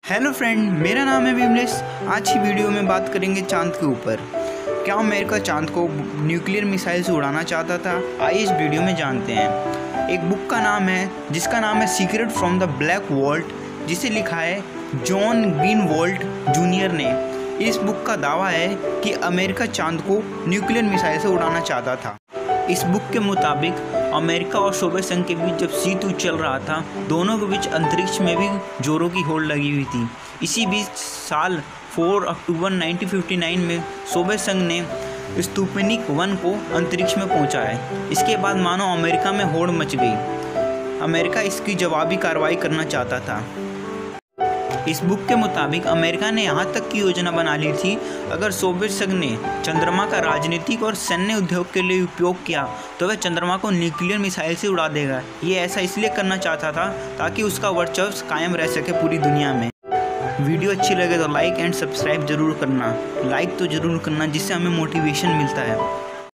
Hello friend, मेरा नाम है विमलेश। आज की वीडियो में बात करेंगे चांद के ऊपर। क्या अमेरिका चांद को न्यूक्लियर मिसाइल से उड़ाना चाहता था? आइए इस वीडियो में जानते हैं। एक बुक का नाम है जिसका नाम है secret from the black vault, जिसे लिखा है जॉन ग्रीनवॉल्ट जूनियर ने। इस बुक का दावा है कि अमेरिका चांद को न्यूक्लियर मिसाइल से उड़ाना चाहता था। इस बुक के मुताबिक अमेरिका और सोवियत संघ के बीच जब शीत युद्ध चल रहा था, दोनों के बीच अंतरिक्ष में भी जोरों की होड़ लगी हुई थी। इसी बीच साल 4 अक्टूबर 1959 में सोवियत संघ ने स्पुतनिक 1 को अंतरिक्ष में पहुंचा है। इसके बाद मानो अमेरिका में होड़ मच गई। अमेरिका इसकी जवाबी कार्रवाई करना चाहता था। इस बुक के मुताबिक अमेरिका ने यहाँ तक की योजना बना ली थी, अगर सोवियत संघ ने चंद्रमा का राजनीतिक और सैन्य उद्योग के लिए उपयोग किया तो वह चंद्रमा को न्यूक्लियर मिसाइल से उड़ा देगा। ये ऐसा इसलिए करना चाहता था ताकि उसका वर्चस्व कायम रह सके पूरी दुनिया में। वीडियो अच्छी लगे तो लाइक एंड सब्सक्राइब जरूर करना। लाइक तो ज़रूर करना, जिससे हमें मोटिवेशन मिलता है।